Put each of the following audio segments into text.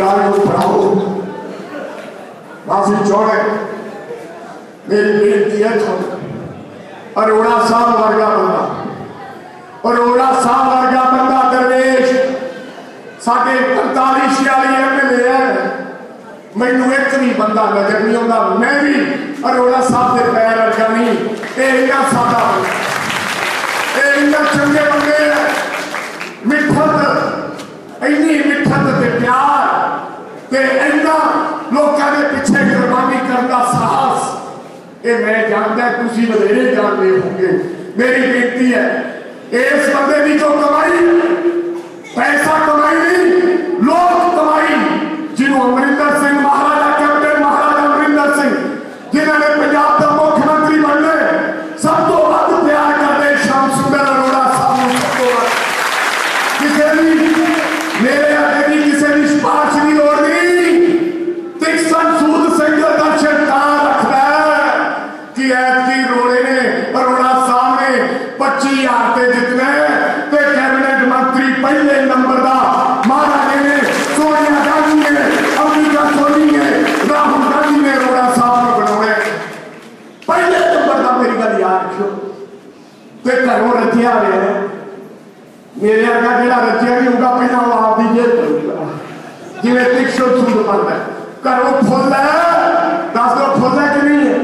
गल को बढ़ाओ। माफी चाहे मेरी बेनती है थोड़ी। अरोड़ा साहब वर्गा बंदा, अरोड़ा साहब वर्गा बंदा दरवेश साढ़े 45-46 MLA है, मैनू एक भी बंदा नजर नहीं आता। मैं भी अरोड़ा साहब के पैर वर्गा नहीं। इन्ना सादा इन्ना चंगे बंदे मिठत, इन्नी मिठत ते प्यार ते इन्ना लोगों के पीछे कुर्बानी करने का साहस, ये मैं जानता तुसी वधेरे जानते होंगे। मेरी बेनती है इस बंदे की जो कमाई, पैसा कमाई नहीं, लोग कमाई, जिन्होंने अमरिंदर सिंह महाराजा कैप्टन महाराजा अमरिंदर सिंह जिन्होंने पंजाब का मुख्यमंत्री बनने सब तो वध प्यार करते श्याम सुंदर अरोड़ा साहब किसी भी मेरे आगे की किसी भी सिफारिश की लोड़ नहीं। तिक्सन सूद सिंह का दर्शन रखता है कि ऐसी रोड़े ने अरोड़ा साहब ने 25,000 से जितने कैबिनेट मंत्री पहले नंबर का महाराजे ने, सोनिया गांधी ने, अमरीका सोनी ने, राहुल गांधी ने अरोड़ा साहब को बनाने पहले नंबर का। मेरी गल याद रखो तो घरों रचिया हुआ है। मेरे अगर जो रचिया नहीं होगा पहला वो आपकी जेब करूंगा जिन्हें तिक्सन सूद बनता है। घरों फुल है, दस दो फुल है कि नहीं है।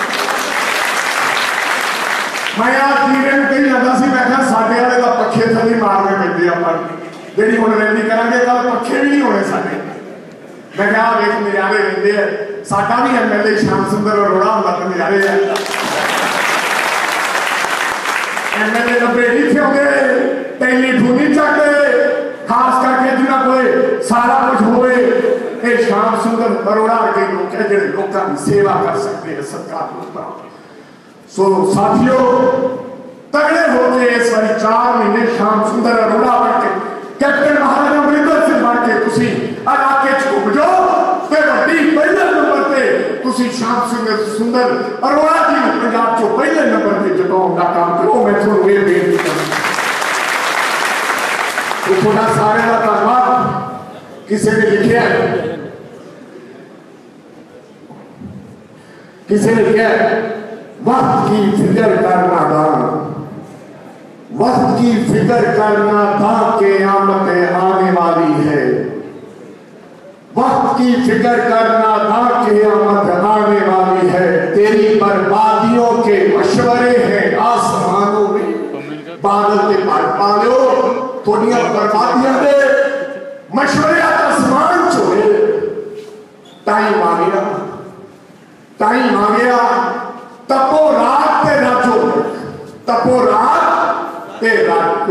मैं आज जीवन कही जाता सी, मैं कहा साढ़े वाले का पखे थली मारने पैंदे अपन जी हम रैली करा कल पखे भी नहीं होने साढ़े। मैं कहा वेख नजारे लेंदे है, साडा भी MLA श्याम सुंदर अरोड़ा होंदा तो नजारे है। MLA 90 नहीं थे होंगे, टेलीफोन नहीं चलते, खास करके जिन्हें कोई सारा कुछ होए ये श्याम सुंदर अरोड़ा के लोग है जो लोगों की सेवा कर सकते हैं सरकार को। सो साथियों तगड़े होके इस बार 4 महीने श्याम सुंदर अरोड़ा बन के कैप्टन महाराजा अमरिंदर सिंह बन के तुसी इलाके च घुम जाओ ते वड्डी पहले नंबर पे तुसी श्याम सुंदर अरोड़ा जी पंजाब चो पहले नंबर पे जताउण दा काम करो। मैं तुहानू ये बेनती करदा तो थोड़ा सारे का धन्यवाद। किसी ने लिखा है, किसी ने लिखा है वक्त की फिक्र करना दान, वक्त की फिक्र करना था क़यामत आने वाली है, वक्त की फिक्र करना था क़यामत आने वाली है। तेरी बर्बादियों के मशवरे हैं आसमानों में, बादल के भर पा लो थोड़ियां बर्बादियां दे मशवरे आसमान चोए। टाइम आ गया, टाइम आ गया, तपो रात ते राजो, तपो रात ते राजो।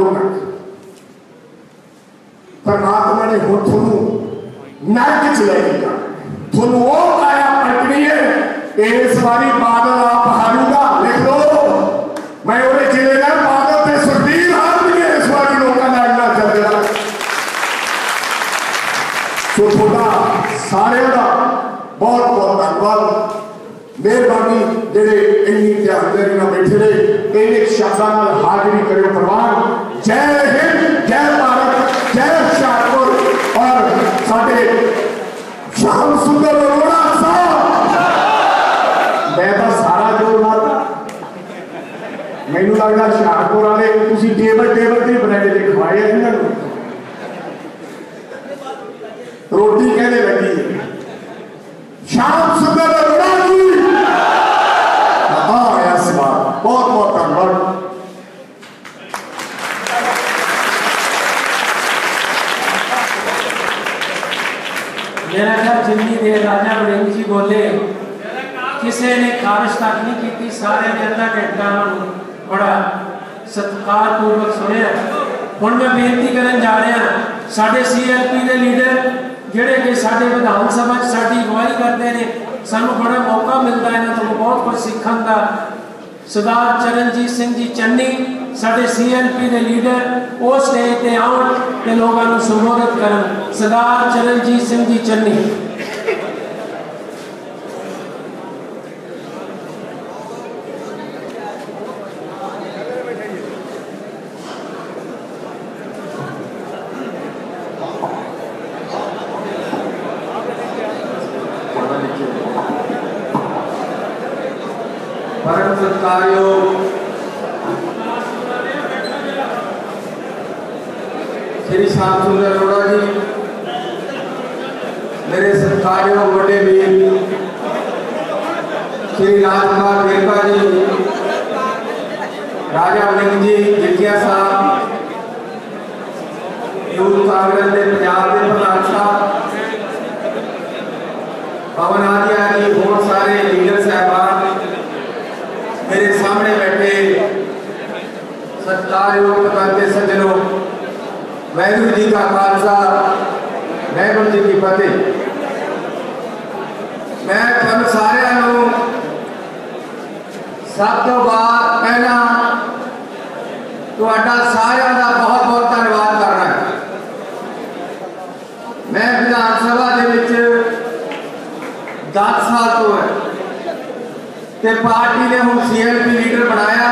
परमात्मा ने हुण थोनू नरक च लेगा, थोनू वो काया पलटनी है। इस बारी बादल आप हारूगा, लिख लो मैं वो जिले का बादल ते सुरबीर हार दिए इस बारी लोगों का इन्ना चल गया। तो थोड़ा सारे का बहुत बहुत धन्यवाद, मेहरबानी जेडे इन्नी ध्यान ना बैठे रहे। एक शब्दों हाजिरी करो प्रवान। जय हिंद, जय भारत, जय शाहपुर और साडे श्याम सुंदर अरोड़ा साहब। मैं तो सारा जोर लाता, मैनू लगता शाहपुर वाले तुसी टेबल टेबल से ब्रेड के खवाए इन्होंने रोटी कहने लगी है। श्याम सुंदर अरोड़ा जी बहुत बहुत धन्यवाद। मेरा ख्याल जितनी देर राजा वड़िंग जी बोले किसी ने खारिश तक नहीं की, सारे ने अद्धा घंटा बड़ा सत्कारपूर्वक सुनिया। हुण मैं बेनती करन जा रहा साडे CLP के लीडर जेडे कि साडे विधान सभा साडी अगवाई करते हैं, सानू बड़ा मौका मिलता है इन्हां तो बहुत कुछ सीखण दा। सरदार चरणजीत सिंह जी चन्नी साडे CLP के लीडर वो स्टेज पे आउण ते लोगों को संबोधित करन। सरदार चरणजीत सिंह जी चन्नी। सत्कारयोग श्री श्याम सुंदर अरोड़ा जी, मेरे सत्कारयोग बड़े वीर श्री राजकुमार वेरका जी, राजा वड़िंग जी जितिया साहब, यूथ कांग्रेस के पंजाब के प्रधान साहब, पवन आदिया जी, बहुत सारे लीडर साहबान, मेरे सामने बैठे सत्कारयोग पधारे सज्जनों, वाहिगुरू जी का खालसा वाहिगुरू जी की फतेह। मैं तुम सारिਆਂ ਨੂੰ सब तो पहला ਤੁਹਾਡਾ ਸਾਰਿਆਂ ਦਾ बहुत बहुत धन्यवाद करना है। मैं विधान सभा ਦੇ ਵਿੱਚ 10 साल तो है ते पार्टी ने हम CLP लीडर बनाया,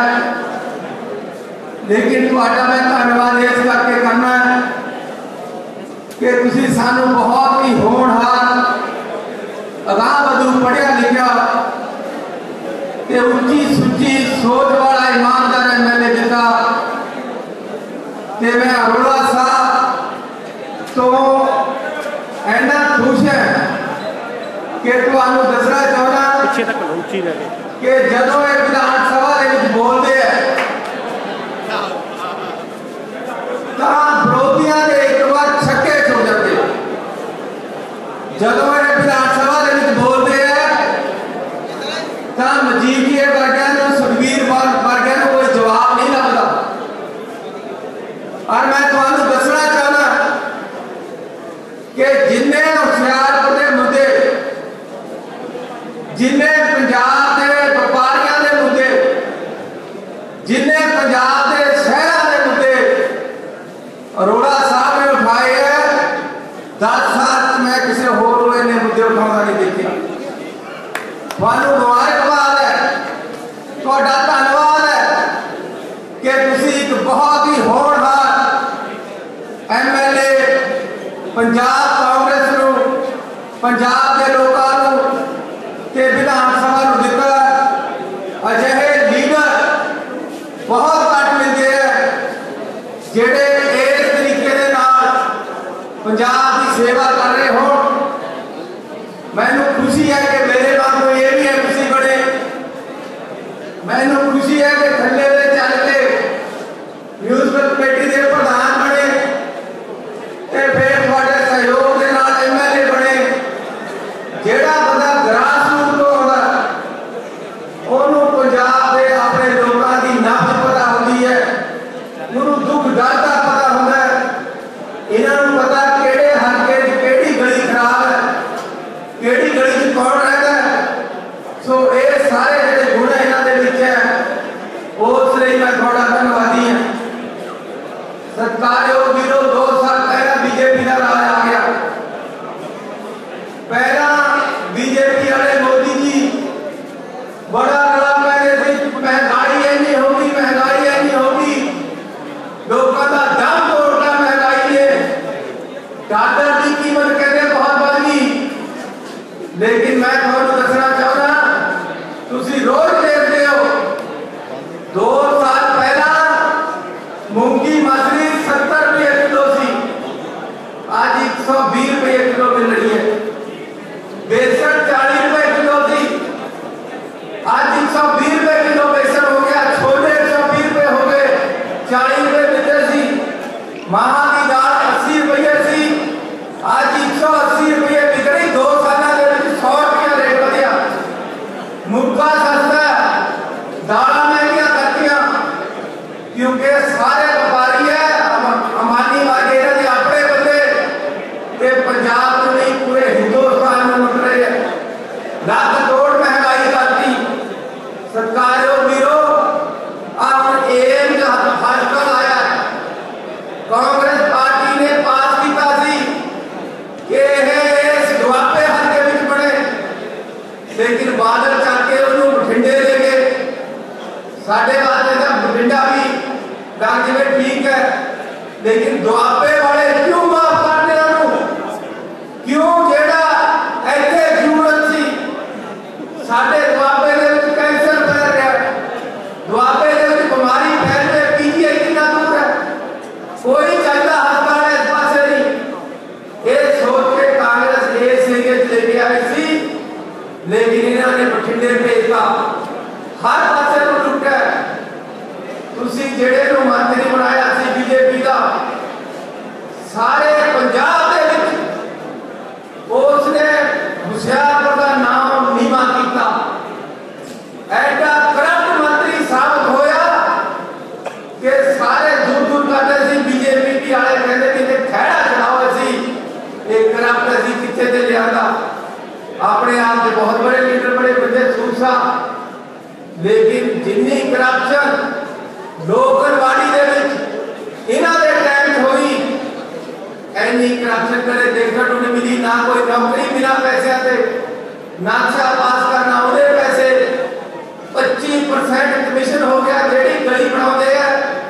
लेकिन ਤੁਹਾਡਾ मैं धन्यवाद इस करके करना है कि तुसी सानू बहुत ही होनहार अगाह बधू पढ़िया लिखा ते उच्ची सुच्ची सोच वाला ईमानदार MLA दिता। ते मैं अरोड़ा साहब तो ऐना खुश है कि तुहानू दसना चाहना कि जदों ये विधान सभा दे विच बोलदे है तां विरोधियां दे एक बार छक्के छुड़ जाते, जदों ये विधान सभा दे विच बोलदे है तां मजीठिया वर्गियां नूं सुखबीर वर्गियां नूं कोई जवाब नहीं लगदा। और मैं तुहानू दसना चाहना कि जिन्ने हुशियारपुर के मुद्दे, जिन्ने पंजाब के व्यापारियों के मुद्दे, जिन्ने पंजाब के शहरों के मुद्दे अरोड़ा साहब ने उठाए हैं, 10 साल मैं किसी होर को इन्ने मुद्दे उठाता नहीं देखे। तुहानू मुबारकबाद है, तुहाडा धन्यवाद है कि तुसी एक बहुत ही होनहार MLA पंजाब कांग्रेस नूं, पंजाब के लोगों नूं ते विधान सभा नूं दिता। अजिहे लीडर बहुत घट मिलते हैं जिहड़े इस तरीके दे नाल पंजाब की सेवा कर रहे हो। मैनूं खुशी है कि मेरे वांगू ये भी MC बने, मैनूं खुशी है कि थल्ले दे चल के म्यूनसिपल कमेटी के प्रधान बने ते फिर तुहाडे सहयोग दे नाल MLA बने। जिहड़ा बंदा ग्रास रूट तो आउंदा ओनूं पंजाब दे अपने लोकां दी नब्ज पता हुंदी है, ओनूं दुख दर्द दा पता हुंदा है, इन्हां नूं पता किहड़े हलके च किहड़ी गली खराब है, किहड़ी गली च कौन रहंदा है। सो ये सारे जिहड़े गुण इन्हां दे विच है, उस लई मैं तुहाडा धन्नवादी हां। सत्कारयोग वीरो, 2 साल पहला BJP का राज आ गया। पहला BJP वाले मोदी जी बड़ा रौला पहले थे, महंगाई इन्नी होगी, महंगाई इन्नी होगी, लोगों का दम तोड़ना महंगाई ने, डॉलर की कीमत कहते बहुत बढ़ गई। लेकिन मैं तुहानू दसना चाहना, तुसी रोज देखते हो 2 साल पहला मूंगी मछली 70 रुपये किलो सी, आज 120 रुपये किलो मिल रही है। बेसन 40 रुपये किलो थी, आज 120 रुपये किलो बेसन हो गया। छोले 120 रुपये हो गए, 40 रुपये मिलते सी। माह की दाल 80 रुपये सी, आज 180 रुपये बिक रही। 2 साल के 100 रुपया रेट बढ़िया। मुर्गा सस्ता, दाल महंगियां करतियां, क्योंकि सारे व्यापारी है अंबानी वगैरह के अपने बंदे ते पंजाब में नहीं पूरे हिंदुस्तान में लुट रहे हैं। लाख करोड़ महंगाई करती। सरकारों वीरो अब एम हस्पताल आया, कांग्रेस पार्टी ने पास किया सी कि इस दुआबे हल्के विच बने, लेकिन बादल चाके उन्होंने बठिंडे ले गए। साढ़े वास्ते तो बठिंडा भी जिवें ठीक है, लेकिन दुआबे वाले क्यों माफ करते हैं? क्यों जेड़ा इत्थे जरूरत सी साढ़े दुआबे दे विच कैंसर फैल रहा, वाले कहते कि ते खैड़ा चढ़ाओ असी एक करप्ट असी किथे ते लिया अपने आप के बहुत बड़े लीडर बड़े बड़े सूसा, लेकिन जिन्नी करप्शन लोकलवाड़ी दे विच इन्हां दे टाइम हुई ऐनी करप्शन करे देखने को नहीं मिली। ना कोई नौकरी बिना पैसे से नक्शा पास करना उन्हें पैसे 25% कमीशन हो गया। जेडी गली बनाते हैं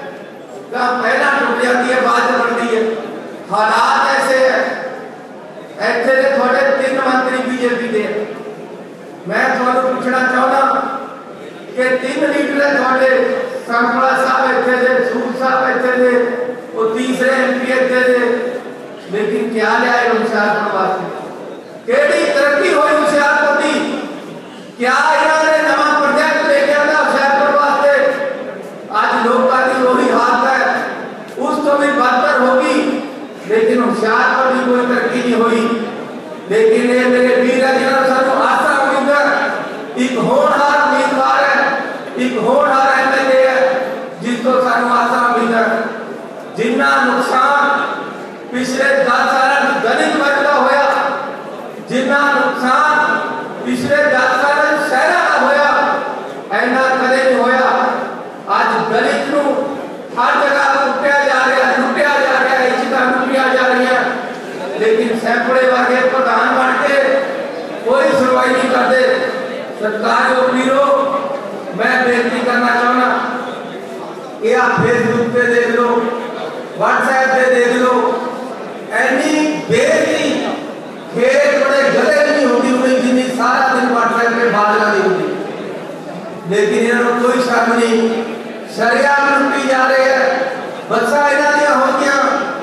पहला टूट जाती है बाद में बनती है। हालात ऐसे है ऐसे दे थोड़े 3 मंत्री बीजेपी दे। मैं थोड़ा पूछना चाहता कि 3 लीडर है थोड़े संपला साहब इतने दे सूद साहब इतने दे वो तीसरे एमपी इतने दे, लेकिन क्या लिया होशियारपुर वास्ते केड़ी तरक्की हुई होशियारपुर की? क्या इन्होंने नवा प्रोजेक्ट लेके आया होशियारपुर वास्ते? आज लोगों की वही हालत है, उस तो भी बदतर होगी, लेकिन होशियारपुर की कोई तरक्की नहीं हुई। लेकिन ये मेरे वीर है जिन्होंने सानू आशा उम्मीद है, एक होनहार उम्मीदवार है, एक होनहार एमएलए है जिसको सानू आशा उम्मीद है। जिन्ना नुकसान पिछले 10 साल दलित वर्ग का होया, जिन्ना नुकसान पिछले 10 साल शहर का होया, ऐना कदे नहीं होया। आज दलित नू हर जगह लुटिया जा रहा, लुटिया जा रहा, इज्जत लुटिया जा रही है, लेकिन सैकड़े वर्गे प्रधान बन के कोई सुनवाई नहीं करते। सरकार वीरो मैं बेनती करना चाहना कि आप फेसबुक पे देख लो, व्हाट्सएप पे देख लो, ऐनी बेटी खेत बड़े गले नहीं होती हुई जिन्नी सारा दिन व्हाट्सएप पे बात लगी होती, लेकिन इन्होंने कोई शर्म नहीं। शरियाम लुटी जा रहे हैं, बच्चा इन्हों दिया हो गया,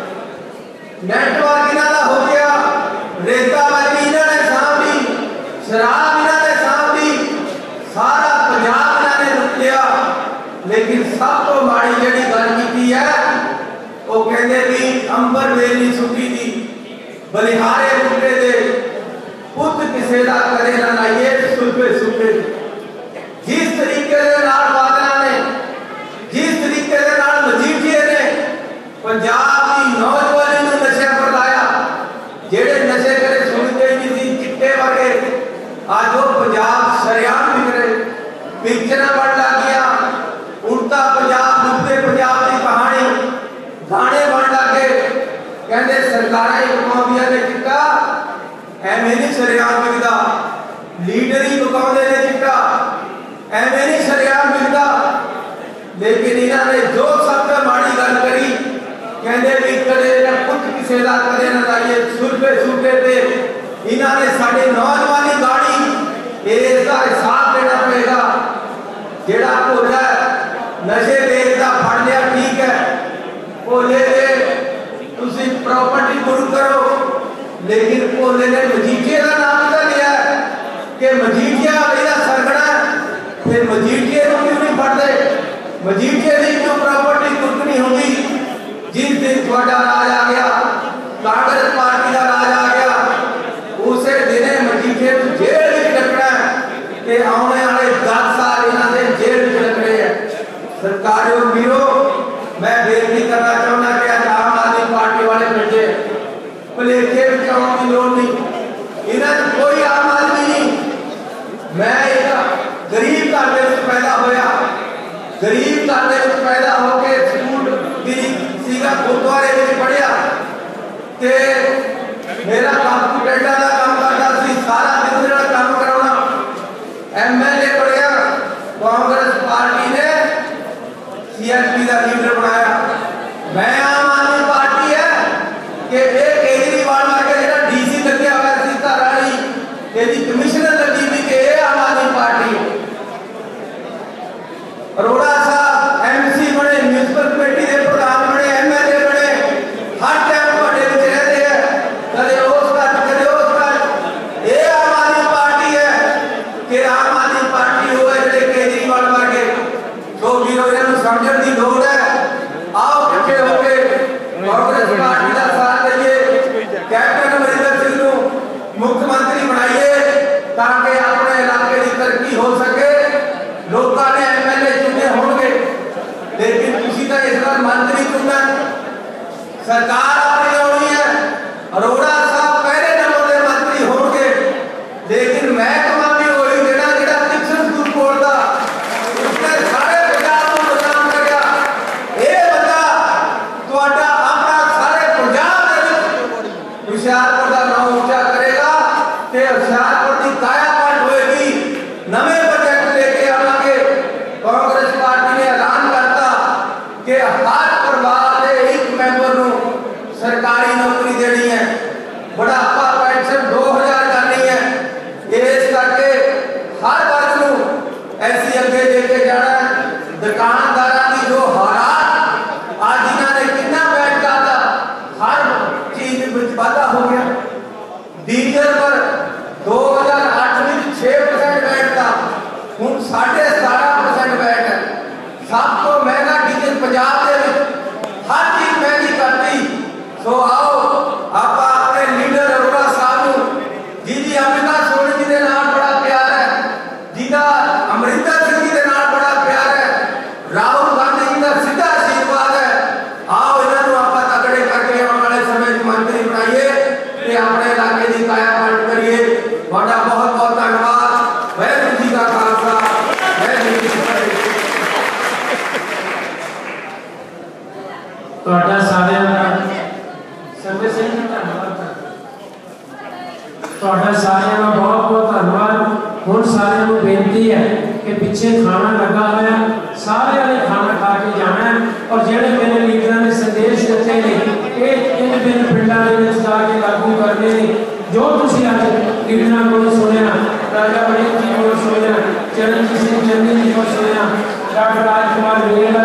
नेटवर्क इन्हों हो गया, रेता वाली इन्होंने सांभी, शराब इन्होंने सांभी, सारा पंजाब इन्होंने लुट लिया। लेकिन सब तो माड़ी जी गल की है वो कहते भी अंबर वेली सुखी थी बलिहारे बूटे दे पुत किसे दा करे ना लाइए सुखे सुखे। जिस तरीके दे नाल बादल ने, जिस तरीके दे नाल मजीठिए ने पंजाब की नौजवानी नूं नशे पर लाया, जेड़े नशे करे सुनते ही नहीं सी चिट्टे वर्गे, आज वो पंजाब शरियाम बिगड़े पिक्चर बन लग गया। उड़ता पंजाब डूबते पंजाब की कहानी गाने बन लगे। कहते सरकारें हुकूमतियां ने चिट्टा एवें नहीं शरियाम बिकदा, लीडर ही पकाउंदे ने चिट्टा एवें नहीं शरियाम बिकदा। लेकिन इन्होंने जो सबसे माड़ी गल करी, कहते भी कदे ना पुत किसे दा कदे ना लाइए सुरखे सुरखे पे इन्होंने साडी नौजवानी गाड़ी इसका हिसाब देना पड़ेगा। जेड़ा भोला नशे बेचदा फड़ लिया ठीक है, भोले दे तुसी प्रॉपर्टी गुरु करो, लेकिन भोले ने मजीठिया का नाम तो लिया कि मजीठिया मेरा सरगना, फिर मजीठिया को क्यों नहीं फड़ते? मजीठिया की क्यों प्रॉपर्टी गुरकनी होगी? जिस दिन थोड़ा राज आ गया, कांग्रेस पार्टी का राज आ गया, उसे दिन मजीठिया को जेल में रखना है कि आने वाले 10 साल इन्होंने जेल में रखने हैं। सरकारों वीरो मैं बेनती करना चाहना कि आम आदमी पार्टी वाले बैठे भलेखे बचाने की लोड़ नहीं, इन्हें कोई आम आदमी नहीं। मैं एक गरीब घर के पैदा होया, गरीब घर के पैदा होके स्कूल सीधा गुरुद्वारे में पढ़िया, ते मेरा बापू टेंडा का काम करता सी, सारा दिन मेरा काम कराना। एमएलए पढ़िया, कांग्रेस पार्टी ने सीएसपी का लीडर बनाया। मैं आम आदमी पार्टी है कि एक केजरीवाल वर्गे जेड़ा डीसी लगे हुआ सी घराली यदि कमिश्नर लगी भी कि ये आम आदमी पार्टी है। अरोड़ा साहब एमसी बने, म्यूनिसिपल कमेटी के प्रधान बने, एमएलए बने, हर टाइम बड़े विच रहते हैं, कदे उस बात कदे उस बात। ये आम आदमी पार्टी है कि आम आदमी पार्टी होए जेड़े केजरीवाल वर्गे। तो वीरों इन्होंने समझने की लोड़ है। आओ इकट्ठे होके कांग्रेस पार्टी का साथ दीजिए, कैप्टन अमरिंदर सिंह को मुख्यमंत्री बनाइए ताकि अपने इलाके की तरक्की हो सके। लोगों ने एमएलए चुने होंगे, लेकिन किसी का इस बार मंत्री चुनना सरकार अपनी होनी है, अरोड़ा साहब पहले नंबर के मंत्री होंगे, लेकिन महकमा भी वही जेड़ा जेड़ा किशन स्कूल बोलता उसने सारे पंजाब को बदनाम करया। ये बंदा तुहाडा अपना सारे पंजाब दे विच हुशियारपुर का नाम ऊंचा करेगा ते हुशियारपुर की काया पलट होएगी। नवे प्रोजेक्ट लेके आवांगे। कांग्रेस पार्टी ने ऐलान करता कि हर परिवार के एक मैंबर नूं सरकारी नौकरी देनी है, बुढ़ापा पेंशन 2000 करनी है। इस करके हर वर्ग नूं ऐसी अगे लेके जाना है। दुकानदारों की जो हालात आज इन्होंने कितना बैठ जाता, हर चीज में वाधा हो गया। डीजल पर 2008 में 6% बैठ था, हूँ 17.5% बैठ है। सब तो महंगा डीजल पंजाब के हर चीज महंगी करती। सो आओ आप अपने लीडर अरोड़ा साहब जी अमृता सोनी जी के नाम बड़ा प्यार है, जिदा अमरिंदर सिंह जी के नाम बड़ा प्यार है, राहुल गांधी जी का सीधा आशीर्वाद है। आओ इन्होंने आप तगड़े करके आने वाले समय मंत्री बनाइए, अपने इलाके की काया पलट करिए। बड़ा बहुत बहुत धन्यवाद। वाहिगुरू जी का खालसा, वाहिगुरू जी की फतेह। ਤੁਹਾਡਾ ਸਾਰਿਆਂ ਦਾ ਸਰਵੇ ਸਿੰਘ ਜੀ ਧੰਨਵਾਦ। ਤੁਹਾਡਾ ਸਾਰਿਆਂ ਦਾ ਬਹੁਤ ਬਹੁਤ ਧੰਨਵਾਦ। ਹੁਣ ਸਾਰਿਆਂ ਨੂੰ ਬੇਨਤੀ ਹੈ ਕਿ ਪਿੱਛੇ ਖਾਣਾ ਲੱਗਾ ਹੋਇਆ, ਸਾਰਿਆਂ ਨੇ ਖਾਣਾ ਖਾ ਕੇ ਜਾਣਾ ਹੈ। ਔਰ ਜਿਹੜੇ ਮੇਰੇ ਲੀਡਰਾਂ ਨੇ ਸੰਦੇਸ਼ ਦਿੱਤੇ ਨੇ ਇਹ इन ਪਿੰਡਾਂ ਦੇ ਵਿੱਚ ਜਾ ਕੇ ਲਾਗੂ ਕਰਨੇ ਨੇ। ਜੋ ਤੁਸੀਂ ਅੱਜ ਲੀਡਰਾਂ ਕੋਲ ਸੁਣਿਆ, ਰਾਜਾ ਵੜਿੰਗ ਜੀ ਕੋਲ ਸੁਣਿਆ, ਚਰਨਜੀਤ ਸਿੰਘ ਚੰਨੀ ਜੀ ਕੋਲ ਸੁਣਿਆ, डॉक्टर राजकुमार वेला